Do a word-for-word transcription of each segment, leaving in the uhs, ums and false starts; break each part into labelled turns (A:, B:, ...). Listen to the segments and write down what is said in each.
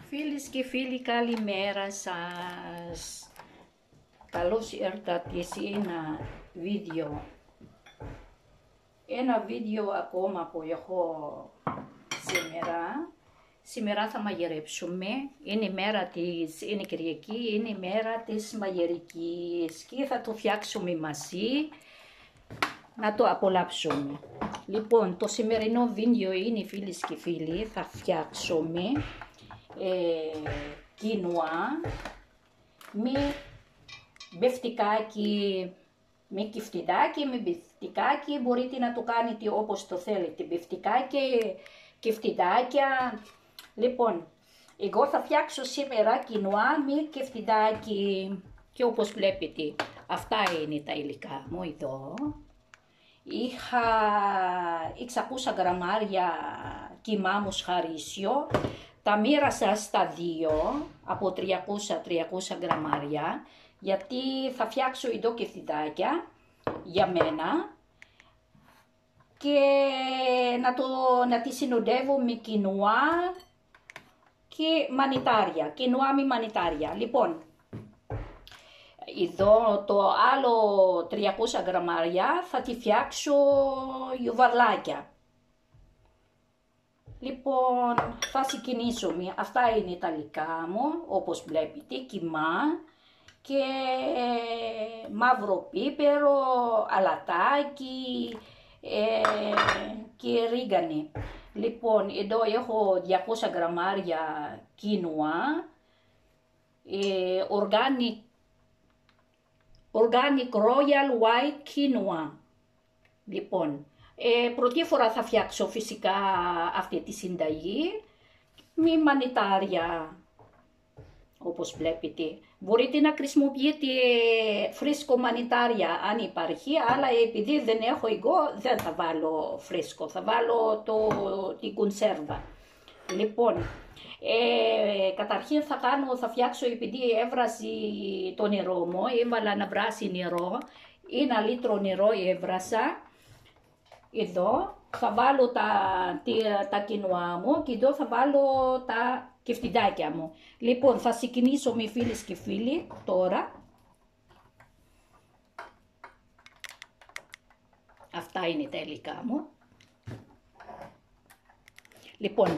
A: Φίλες και φίλοι, καλημέρα σας. Καλώς ήρθατε σε ένα βίντεο. Ένα βίντεο ακόμα που έχω σήμερα. Σήμερα θα μαγειρέψουμε. Είναι η μέρα της, είναι Κυριακή, είναι η μέρα της μαγειρικής και θα το φτιάξουμε μαζί. Να το απολαύσουμε. Λοιπόν, το σημερινό βίντεο είναι, φίλες και φίλοι, θα φτιάξουμε ε, κοινουά με μπεφτικάκι, με κεφτιδάκι, με μπεφτικάκι. Μπορείτε να το κάνετε όπως το θέλετε, μπεφτικάκι, κεφτιδάκια. Λοιπόν, εγώ θα φτιάξω σήμερα κοινουά με κεφτιδάκι και όπως βλέπετε αυτά είναι τα υλικά μου εδώ. Είχα εξακόσια γραμμάρια κιμά μοσχαρίσιο, τα μοίρασα στα δύο, από τριακόσια τριακόσια γραμμάρια, γιατί θα φτιάξω εδώ κεφτιδάκια για μένα και να, το, να τη συνοδεύω με κοινουά και μανιτάρια, κοινουά με μανιτάρια. Λοιπόν, εδώ το άλλο τριακόσια γραμμάρια θα τη φτιάξω γιουβαρλάκια. Λοιπόν, θα ξεκινήσουμε. Αυτά είναι τα υλικά μου, όπως βλέπετε, κιμά και μαύρο πίπερο, αλατάκι ε, και ρίγανη. Λοιπόν, εδώ έχω διακόσια γραμμάρια κοινουά, ε, organic Organic Royal White Quinoa. Λοιπόν, ε, πρώτη φορά θα φτιάξω φυσικά αυτή τη συνταγή με μανιτάρια, όπως βλέπετε. Μπορείτε να χρησιμοποιείτε φρέσκο μανιτάρια αν υπάρχει, αλλά επειδή δεν έχω εγώ δεν θα βάλω φρέσκο, θα βάλω το, την κονσέρβα. Λοιπόν, Ε, καταρχήν θα κάνω, θα φτιάξω, επειδή έβρασε το νερό μου, έβαλα να βράσει νερό, ένα λίτρο νερό έβρασα, εδώ θα βάλω τα, τα, τα κοινουά μου και εδώ θα βάλω τα κεφτιδάκια μου. Λοιπόν, θα ξεκινήσω με φίλες και φίλοι τώρα. Αυτά είναι τα υλικά μου. Λοιπόν,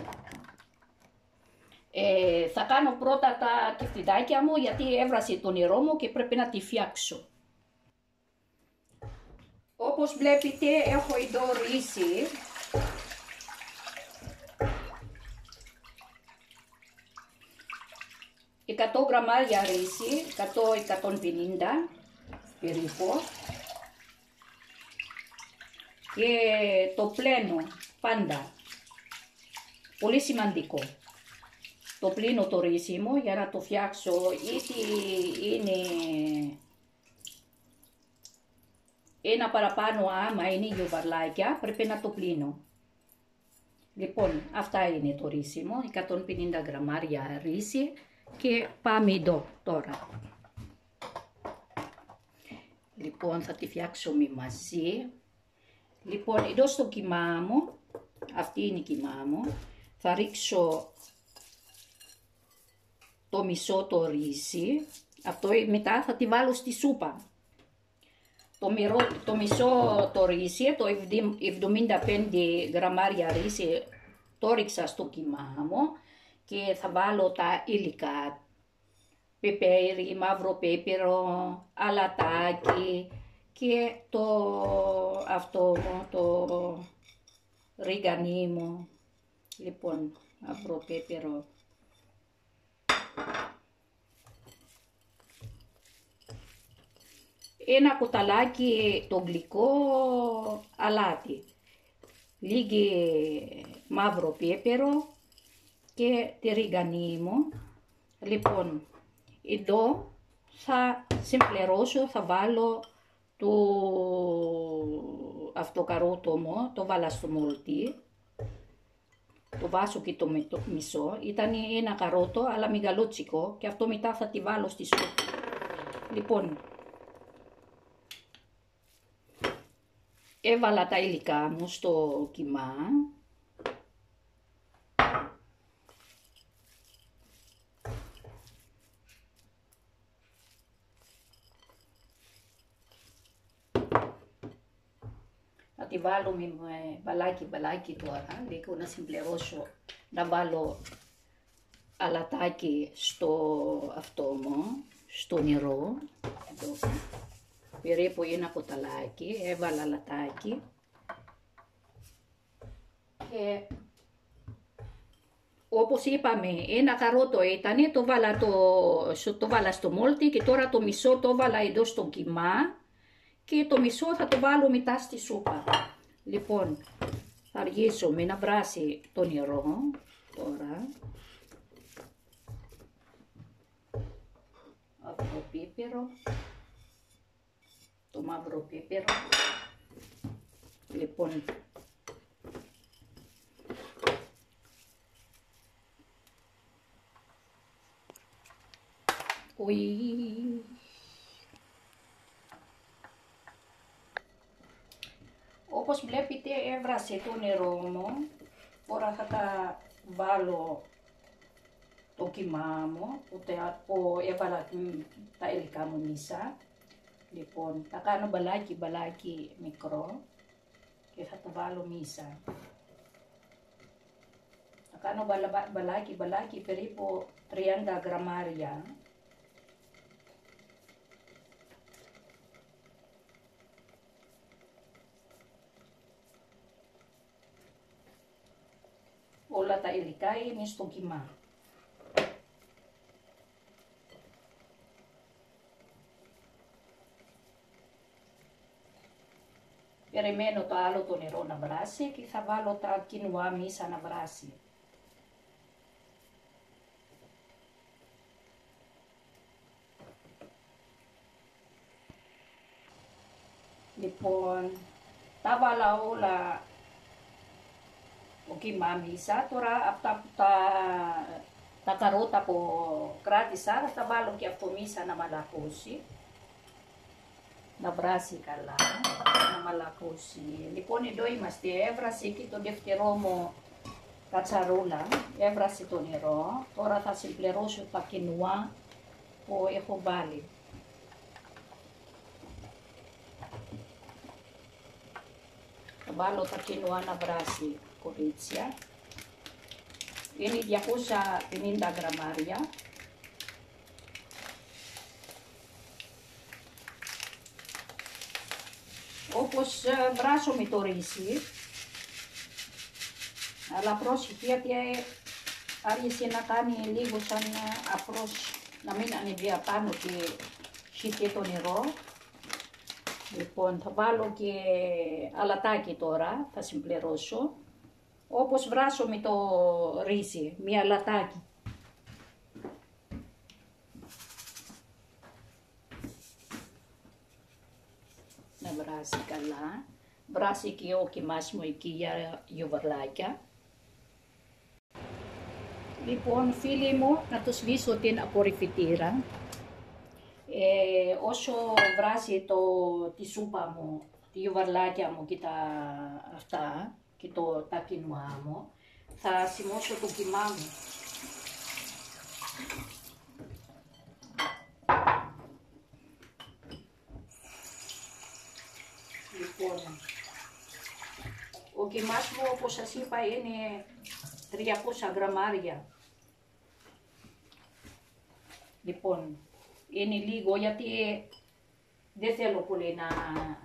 A: Ε, θα κάνω πρώτα τα κεφτιδάκια μου γιατί έβρασε το νερό μου και πρέπει να τη φτιάξω. Όπως βλέπετε έχω εδώ ρύζι. εκατό γραμμάρια ρύζι, εκατό με εκατόν πενήντα περίπου. Και το πλένω πάντα. Πολύ σημαντικό. Το πλύνω το ρύζι μου για να το φτιάξω, είτε είναι ένα παραπάνω άμα είναι γιουβαρλάκια, πρέπει να το πλύνω. Λοιπόν, αυτά είναι το ρύζι μου, εκατόν πενήντα γραμμάρια ρύζι και πάμε εδώ τώρα. Λοιπόν, θα τη φτιάξουμε μαζί. Λοιπόν, εδώ στο κιμά μου, αυτή είναι η κιμά μου, θα ρίξω το μισό το ρύζι, αυτό μετά θα τη βάλω στη σούπα. Το, μυρό, το μισό το ρύζι, το εβδομήντα πέντε γραμμάρια ρύζι, το ρίξα στο κιμά μου και θα βάλω τα υλικά. Πιπέρι, μαύρο πίπερο, αλατάκι και το αυτό μου, το ρίγανί μου. Λοιπόν, μαύρο πίπερο. Ένα κουταλάκι το γλυκό αλάτι, λίγη μαύρο πίπερο και τη ρίγανη μου. Λοιπόν, εδώ θα συμπληρώσω, θα βάλω το αυτό καρότο μου, το βάλα στο μολτί. Το βάζω και το, το μισό, ήταν ένα καρότο αλλά μεγαλότσικο και αυτό μετά θα τη βάλω στη σούπα. Λοιπόν, έβαλα τα υλικά μου στο κιμά τη βάλουμε με μπαλάκι μπαλάκι τώρα, λίγο να συμπληρώσω, να βάλω αλατάκι στο αυτό μου, στο νερό, εδώ, περίπου ένα ποταλάκι, έβαλα αλατάκι και όπως είπαμε ένα καρότο ήταν, το βάλα, το, το βάλα στο μόλτι και τώρα το μισό το βάλα εδώ στο κιμά και το μισό θα το βάλω μετά στη σούπα. Λοιπόν, θα αργήσουμε να βράσει το νερό τώρα. Αυτό πίπερο, το μαύρο πίπερο. Λοιπόν, ουι. Όπως βλέπετε έβρασε το νερό μου, τώρα θα τα βάλω το κιμά μου, που έβαλα τα υλικά μου μέσα. Λοιπόν, θα κάνω μπαλάκι μπαλάκι μικρό και θα τα βάλω μέσα. Θα κάνω μπαλάκι μπαλάκι περίπου τριάντα γραμμάρια. Όλα τα υλικά είναι στο κιμά. Περιμένω το άλλο το νερό να βράσει και θα βάλω τα κινουά μέσα να βράσει. Λοιπόν, τα βάλα όλα το κιμά μέσα. Τώρα αυτά τα, τα καρότα που κράτησα θα τα βάλω και αυτό μέσα να μαλακώσει. Να βράσει καλά, να μαλακώσει. Λοιπόν, εδώ είμαστε, έβρασε και το δεύτερό μου κατσαρούλα, έβρασε το νερό. Τώρα θα συμπληρώσω τα κινουά που έχω βάλει. Θα βάλω τα κινουά να βράσει, κορίτσια. Είναι διακόσια πενήντα γραμμάρια. Όπως βράσουμε το ρύζι, αλλά πρόσεχε γιατί άρχισε να κάνει λίγο σαν αφρός, να μην ανεβεί απάνω και χύτει το νερό. Λοιπόν, θα βάλω και αλατάκι τώρα, θα συμπληρώσω, όπως βράσουμε το ρύζι, μία αλατάκι. Να βράσει καλά, βράσει και ο κιμάς μου εκεί για γιουβαρλάκια. Λοιπόν, φίλοι μου, να το σβήσω την απορριφητήρα. Ε, όσο βράσει το, τη σούπα μου, τη γιουβαρλάκια μου και τα αυτά και το, τα κινουά μου, θα σημώσω το κιμά μου. Λοιπόν, ο κιμάς μου, όπως σας είπα, είναι τριακόσια γραμμάρια. Λοιπόν, είναι λίγο γιατί δεν θέλω πολύ να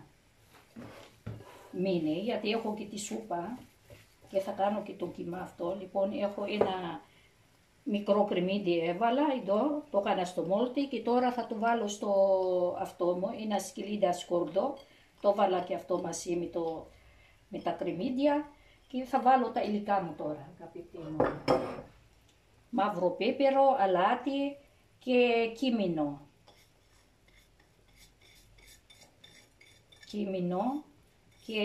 A: μείνει, γιατί έχω και τη σούπα και θα κάνω και το κιμά αυτό. Λοιπόν, έχω ένα μικρό κρεμμύδι έβαλα εδώ, το έκανα στο μόλτι και τώρα θα το βάλω στο αυτό μου, ένα σκυλίδα σκόρδο. Το βάλα και αυτό μαζί με, το, με τα κρεμμύδια και θα βάλω τα υλικά μου τώρα, αγαπητοί μου. Μαύρο πίπερο, αλάτι και κίμινο. Κίμινο και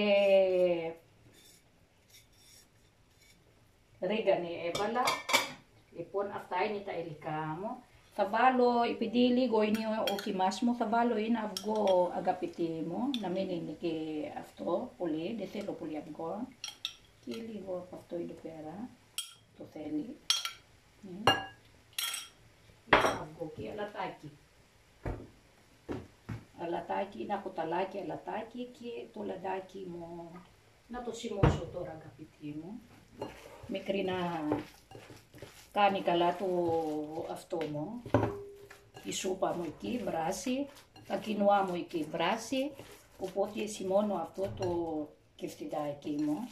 A: ρίγανη έβαλα. Λοιπόν, αυτά είναι τα υλικά μου. Θα βάλω, επειδή λίγο είναι ο κιμάς μου, θα βάλω ένα αυγό, αγαπητοί μου, να μην είναι και αυτό πολύ, δεν θέλω πολύ αυγό. Και λίγο από αυτό εδώ πέρα, το θέλει. Ναι. Αυγό και αλατάκι. Αλλά αλατάκι, ένα κουταλάκι αλατάκι και το λαδάκι μου. Να το σημώσω τώρα, αγαπητοί μου. Μικρή να κάνει καλά το αυτό μου. Η σούπα μου εκεί βράσει, τα κοινουά μου εκεί βράσει, οπότε σημώνω αυτό το κεφτιδάκι μου.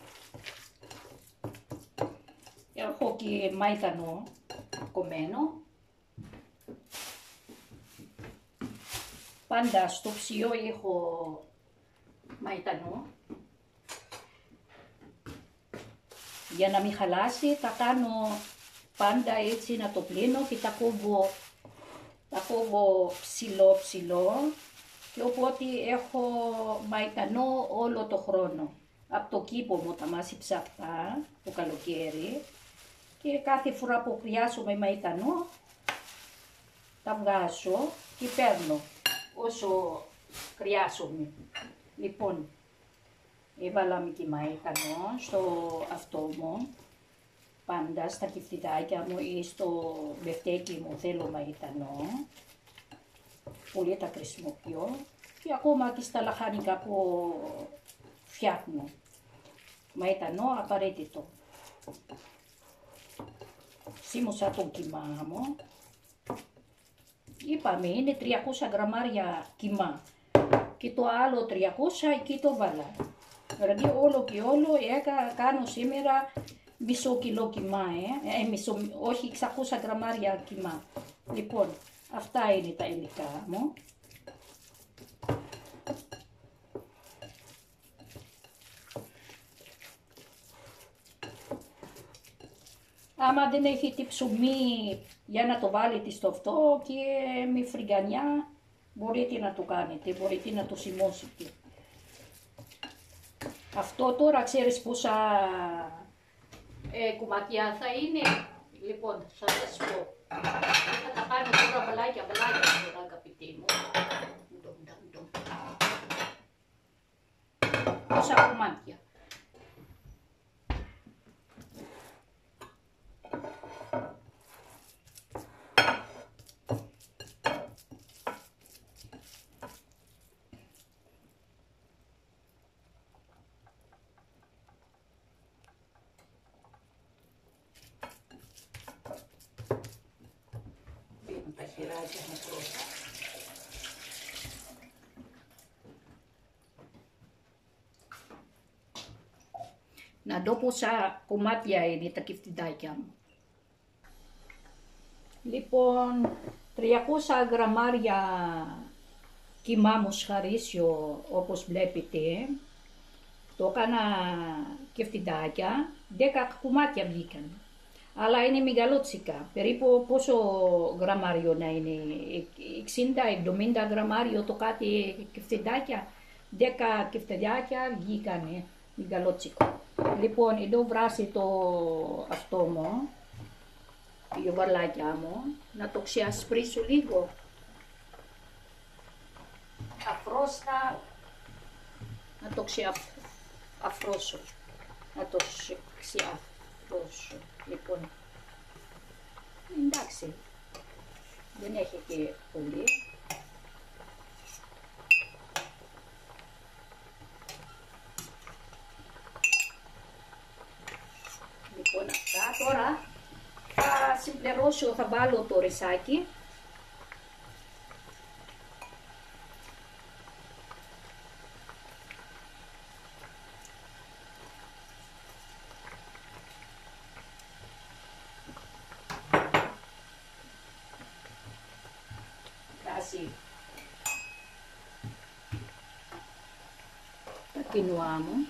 A: Έχω και μαϊτανό κομμένο. Πάντα στο ψιό έχω μαϊτανό. Για να μην χαλάσει, τα κάνω πάντα έτσι να το πλύνω και τα κόβω, τα κόβω ψηλό ψηλό και οπότε έχω μαϊτανό όλο το χρόνο. Από το κήπο μου τα μάσιψα αυτά το καλοκαίρι και κάθε φορά που χρειάζομαι μαϊτανό τα βγάζω και παίρνω όσο χρειάζομαι. Λοιπόν, έβαλα και μαϊτανό στο αυτό μου, πάντα στα κεφτιδάκια μου ή στο μπεφτέκι μου θέλω μαϊτανό. Πολύ τα χρησιμοποιώ και ακόμα και στα λαχάνικα που φτιάχνω. Μαϊτανό απαραίτητο. Σίμωσα το κιμά μου. Είπαμε είναι τριακόσια γραμμάρια κιμά και το άλλο τριακόσια εκεί το βάλα. Δηλαδή όλο και όλο έκα, κάνω σήμερα μισό κιλό κιμά, ε, ε, μισό, όχι εξακόσια γραμμάρια κιμά. Λοιπόν, αυτά είναι τα υλικά μου. Άμα δεν έχετε ψωμί για να το βάλετε στο αυτό και με φρυγανιά μπορείτε να το κάνετε, μπορείτε να το σημώσετε. Αυτό τώρα ξέρεις πόσα ε, κομμάτια θα είναι. Λοιπόν, θα σας πω. Θα τα κάνω τώρα μπαλάκια, μπαλάκια τώρα, αγαπητοί μου. Πόσα κομμάτια. Τα χεράκια μου πρώτα. Να δω πόσα κομμάτια είναι τα κεφτιδάκια μου. Λοιπόν, τριακόσια γραμμάρια κιμά μοσχαρίσιο όπως βλέπετε. Το έκανα κεφτιδάκια, δέκα κομμάτια βγήκαν. Αλλά είναι μεγαλότσικα, περίπου πόσο γραμμάριο να είναι, εξήντα με εβδομήντα γραμμάριο το κάτι κεφτιδάκια, δέκα κεφτιδάκια βγήκανε μεγαλότσικο. Λοιπόν, εδώ βράσει το αυτό μου, η βαρλάκια μου, να το ξεασπρίσω λίγο. Αφρόστα, να το ξεαφρώσω, να το ξεαφρώσω. Λοιπόν, εντάξει, δεν έχει και πολύ. Λοιπόν, αυτά τώρα θα συμπληρώσω, θα βάλω το ρισάκι. Τα κοινουά μου.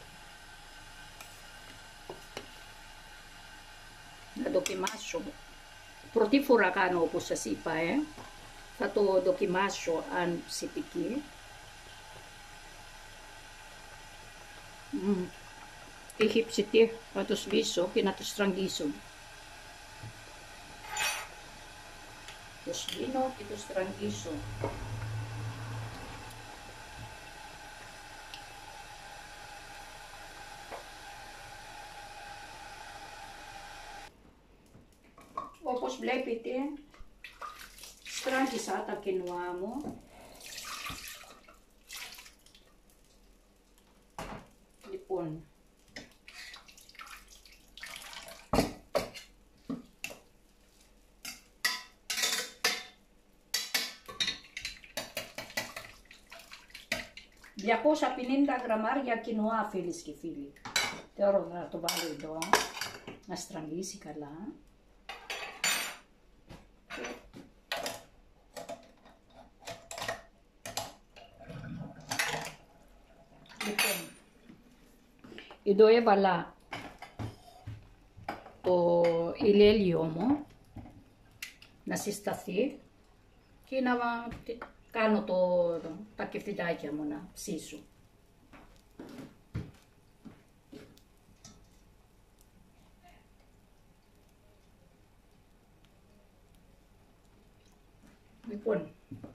A: Να δοκιμάσω. Πρώτη φορά κάνω όπως σας είπα, ε. Θα το δοκιμάσω αν ψητική. Mm. Έχει ψητή, θα το σβήσω και να το στραγγίσω. Το σβήνω και το στραγγίσω. Όπως βλέπετε, στράγγισα τα κοινουά μου. διακόσια πενήντα γραμμάρια κοινουά, φίλες και φίλοι. Τώρα θα το βάλω εδώ, να στραγγίσει καλά. Λοιπόν, εδώ έβαλα το ηλιέλιο μου να συσταθεί και να κάνω το, τα κεφτιδάκια μου να ψήσω. Λοιπόν,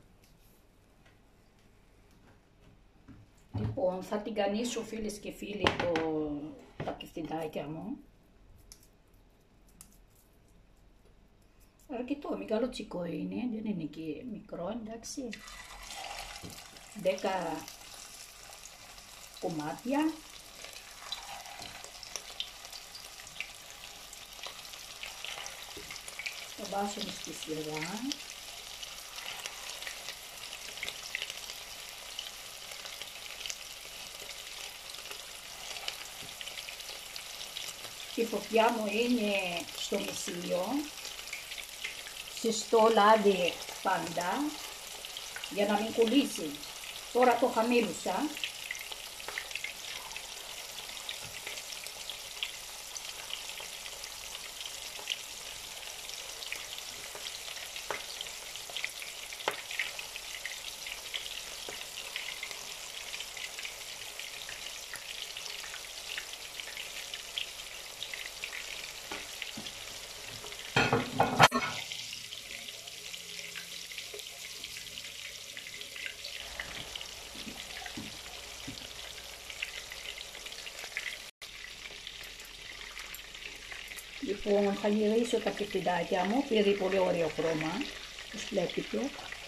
A: λοιπόν, θα την κανίσω, φίλες και φίλοι, το, τα κεφτιδάκια μου. Αρκετό, μεγάλο τσικό είναι, δεν είναι και μικρό, εντάξει. δέκα κομμάτια. Το βάζουμε στη σειρά. Η φωτιά μου είναι στο μισήλιο. Συστό λάδι πάντα για να μην κολλήσει. Τώρα το χαμήλωσα. Λοιπόν, θα γυρίσω τα κεφτιδάκια μου, πήρε πολύ ωραίο χρώμα, όπως βλέπετε.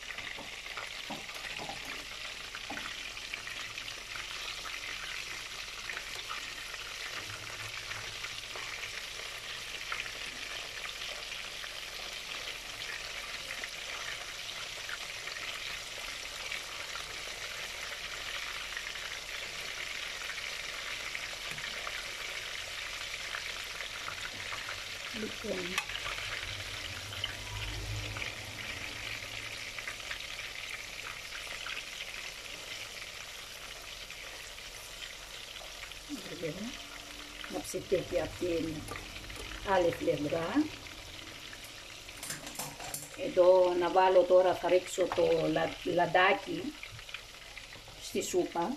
A: Λοιπόν, να ψητεύει από την άλλη πλευρά. Εδώ να βάλω τώρα, θα ρίξω το λαντάκι στη σούπα.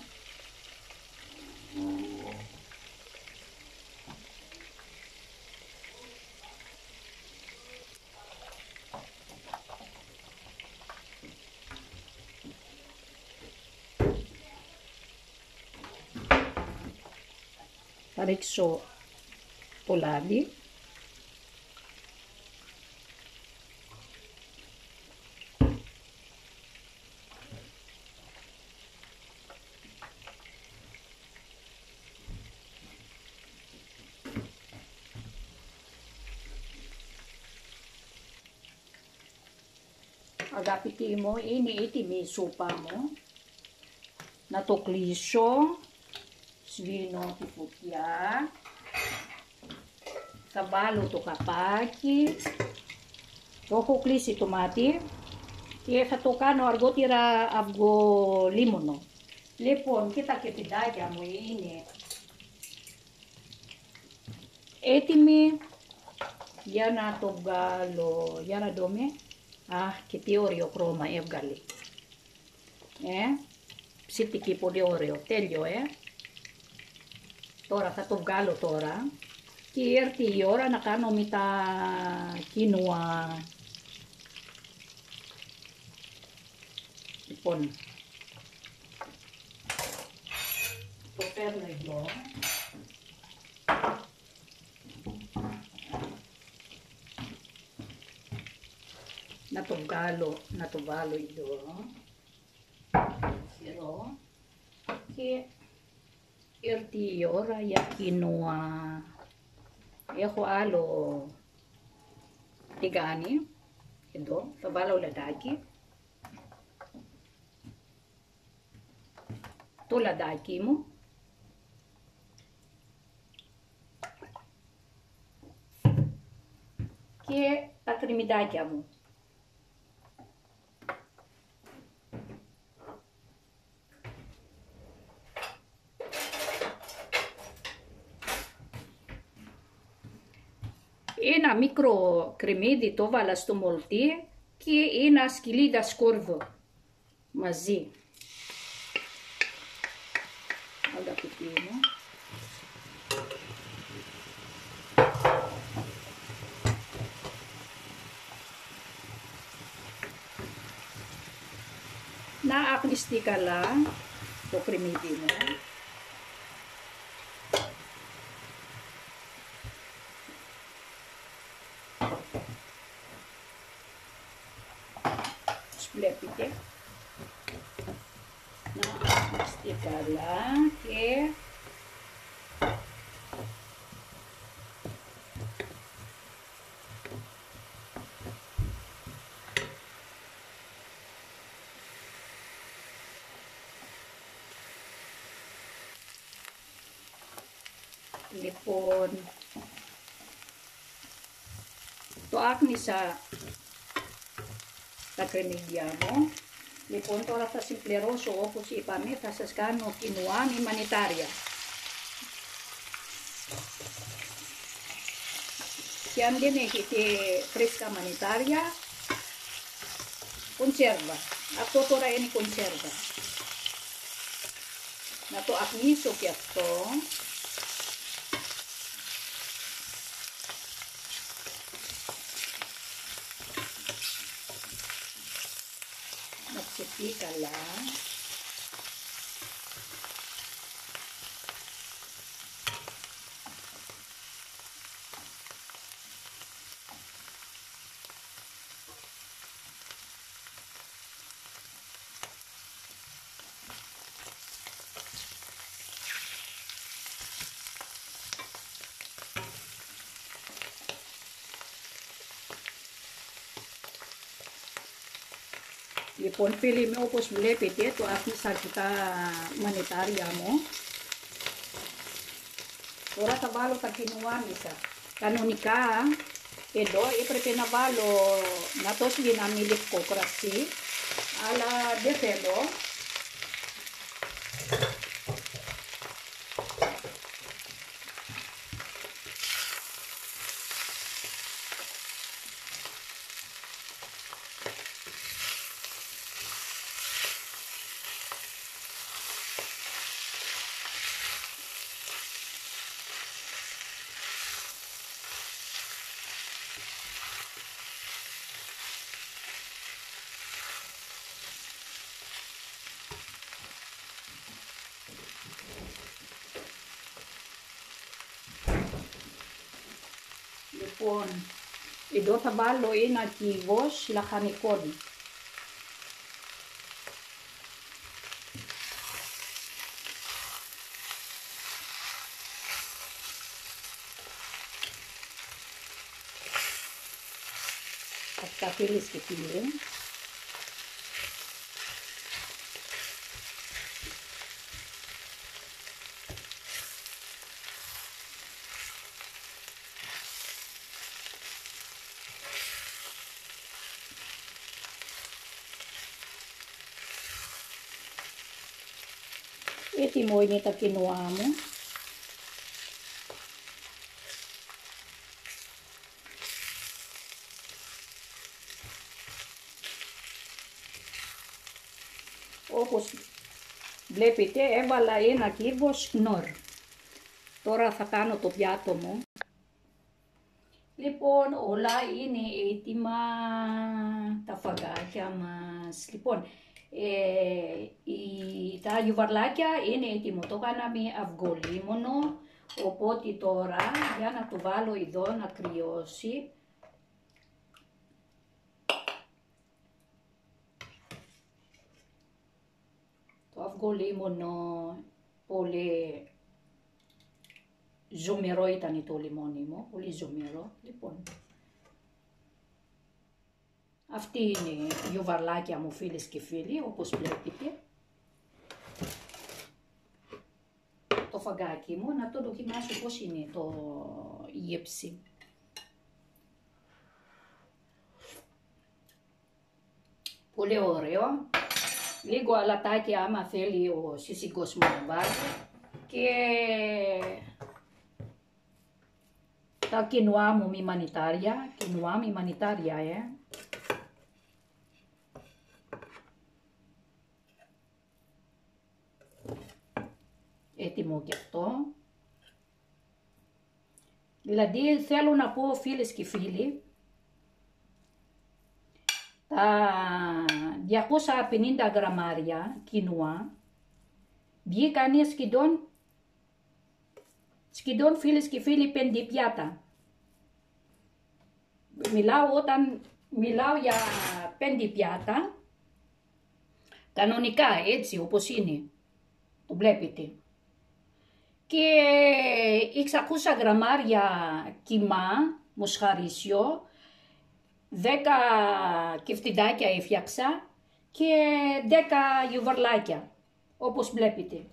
A: Θα ρίξω το λάδι. Αγαπητοί μου, είναι έτοιμη η σούπα μου. Να το κλείσω. Σβήνω τη φωτιά. Θα βάλω το καπάκι. Το έχω κλείσει το μάτι και θα το κάνω αργότερα αυγολίμωνο. Λοιπόν, και τα κεφτιδάκια μου είναι έτοιμοι για να το βγάλω. Για να δούμε. Αχ, και τι ωραίο χρώμα έβγαλε. Ε, ψήθηκε πολύ ωραίο. Τέλειο, ε. Τώρα θα το βγάλω τώρα και έρθει η ώρα να κάνω με τα κίνουα. Λοιπόν, το παίρνω εδώ. Να το βγάλω, να το βάλω εδώ. Εδώ. Και ήρθε η ώρα για κίνουα. Έχω άλλο τηγάνι. Εδώ θα βάλω λαδάκι. το λαδάκι μου. Και τα κρεμμυδάκια μου. Ένα μικρό κρεμμύδι το βάλα στο μολτί και ένα σκυλίδα σκόρδο μαζί. Αγαπητοί μου. Να απλιστεί καλά το κρεμμύδι μου. Βλέπετε, να απλιστεί καλά και λοιπόν το άκνησα τα κρεμμύδια μου. Λοιπόν, τώρα θα συμπληρώσω, όπως είπαμε, θα σας κάνω quinoa με μανιτάρια. Και αν δεν έχετε φρέσκα μανιτάρια, κονσέρβα. Αυτό τώρα είναι κονσέρβα. Να το απνίσω και αυτό. Να ψηθεί καλά. Λοιπόν, φίλοι μου, όπως βλέπετε, το άφησα αρκετά μανιτάρια μου. Τώρα θα βάλω τα quinoa μέσα. Κανονικά, εδώ έπρεπε να βάλω, να το σβήναμε λευκό κρασί, αλλά δεν θέλω. Λοιπόν, εδώ θα βάλω ένα κύβος λαχανικών. Αυτά, φίλες και φίλοι. Έτοιμο είναι τα quinoa μου. Όπως βλέπετε, έβαλα ένα κύβος κνόρ. Τώρα θα κάνω το πιάτο μου. Λοιπόν, όλα είναι έτοιμα, τα φαγάκια μας. Λοιπόν, ε, η, τα γιουβαρλάκια είναι έτοιμο. Το κάναμε αυγό λίμωνο, οπότε τώρα για να το βάλω εδώ να κρυώσει. Το αυγό λίμωνο πολύ ζωμερό ήταν το λιμόνι μου, πολύ ζωμερό. Λοιπόν, αυτή είναι η γιουβαρλάκια μου, φίλες και φίλοι, όπως βλέπετε. φαγάκι μου να το δοκιμάσω πώς είναι το γεύση. Πολύ ωραίο. Λίγο αλατάκι άμα θέλει ο σύζυγός μου να βάλει. Και τα κινουά μου μη μανιτάρια. Κινουά μη μανιτάρια, ε. Έτοιμο και αυτό. Δηλαδή θέλω να πω, φίλες και φίλοι, τα διακόσια πενήντα γραμμάρια κινουά βγήκαν σχεδόν, σχεδόν φίλες και φίλοι πέντε πιάτα. Μιλάω όταν μιλάω για πέντε πιάτα, κανονικά έτσι όπως είναι, το βλέπετε. Και εξακόσια γραμμάρια κιμά, μοσχαρίσιο, δέκα κεφτιδάκια έφτιαξα και δέκα γιουβαρλάκια, όπως βλέπετε.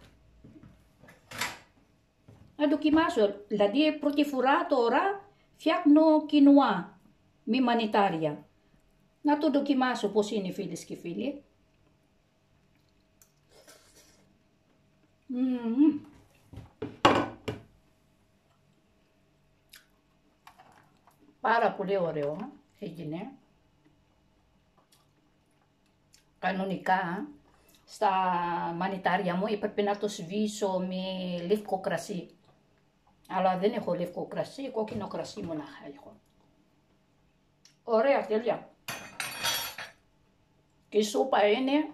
A: Να δοκιμάσω, δηλαδή πρώτη φορά τώρα φτιάχνω κινουά, μη μανιτάρια. Να το δοκιμάσω πώς είναι, φίλες και φίλοι. Mm. Πάρα πολύ ωραίο έγινε. Κανονικά στα μανιτάρια μου έπρεπε να το σβήσω με λευκό κρασί. Αλλά δεν έχω λευκό κρασί, κόκκινο κρασί μονάχα έχω. Ωραία, τέλεια. Και η σούπα είναι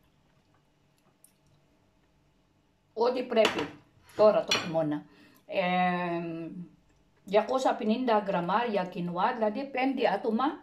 A: ό,τι πρέπει τώρα το χειμώνα. Ε, διακόσια πενήντα γραμμάρια κινουά, δηλαδή πέντε άτομα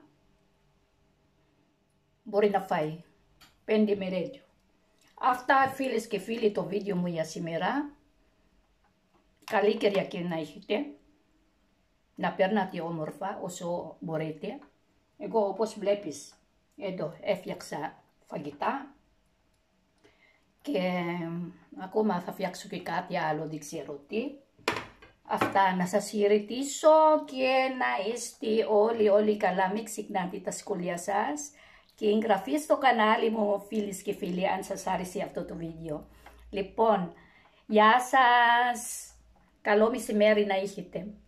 A: μπορεί να φάει. Πέντε μερίδιο. Αυτά, φίλες και φίλοι, το βίντεο μου για σήμερα. Καλή Κυριακή να έχετε. Να περνάτε όμορφα όσο μπορείτε. Εγώ, όπως βλέπεις, εδώ έφτιαξα φαγητά. Και ακόμα θα φτιάξω και κάτι άλλο, δεν ξέρω τι. Αυτά, να σας χαιρετήσω και να είστε όλοι όλοι καλά. Μην ξεχνάτε τα σχόλια σας και εγγραφή στο κανάλι μου, φίλες και φίλοι, αν σας άρεσε αυτό το βίντεο. Λοιπόν, γεια σας, καλό μεσημέρι να έχετε.